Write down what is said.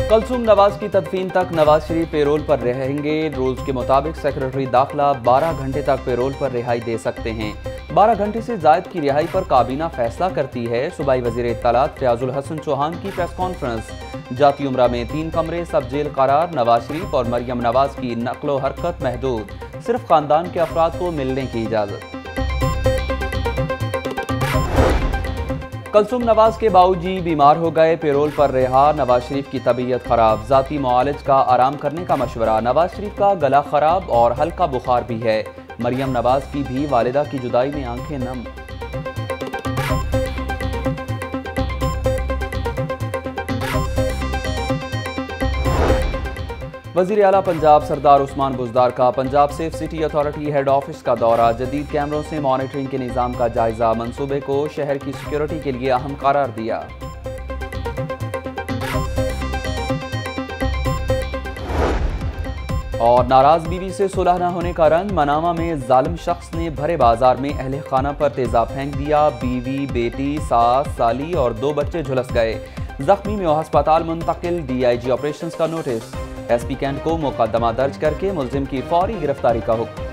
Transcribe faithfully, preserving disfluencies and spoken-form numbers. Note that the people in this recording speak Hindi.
कलसूम नवाज की तदफीन तक नवाज शरीफ पेरोल पर रहेंगे। रूल्स के मुताबिक सेक्रेटरी दाखिला बारह घंटे तक पेरोल पर रिहाई दे सकते हैं। बारह घंटे से जायद की रिहाई पर काबीना फैसला करती है। सूबाई वजीर इत्तलात रियाजुल हसन चौहान की प्रेस कॉन्फ्रेंस। जाती उम्रा में तीन कमरे सब जेल करार। नवाज शरीफ और मरियम नवाज की नकलो हरकत महदूद, सिर्फ खानदान के अफराद को मिलने की इजाजत। कलसूम नवाज के बाऊजी बीमार हो गए, पेरोल पर रिहा। नवाज शरीफ की तबीयत खराब, जाती मुआलिज का आराम करने का मशवरा। नवाज शरीफ का गला खराब और हल्का बुखार भी है। मरियम नवाज की भी वालिदा की जुदाई में आंखें नम। वज़ीर आला पंजाब सरदार उस्मान बुज़दार का Punjab safe city authority head office का दौरा। जदीद कैमरों से मॉनिटरिंग के निज़ाम का जायजा। मंसूबे को शहर की सिक्योरिटी के लिए अहम करार दिया। और नाराज बीवी से सुलह न होने का रंज। मनामा में जालिम शख्स ने भरे बाजार में अहले खाना पर तेजाब फेंक दिया। बीवी, बेटी, सास, साली और दो बच्चे झुलस गए। जख्मी में अस्पताल मुंतकिल। डीआईजी ऑपरेशंस का नोटिस। एसपी कैंट को मुकदमा दर्ज करके मुलजिम की फौरी गिरफ्तारी का हुक्म।